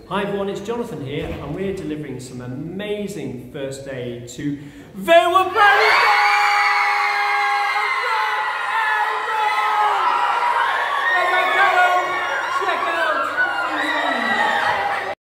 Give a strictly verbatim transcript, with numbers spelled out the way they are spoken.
Hi everyone, it's Jonathan here and we're delivering some amazing first aid to Valewood School Crosby!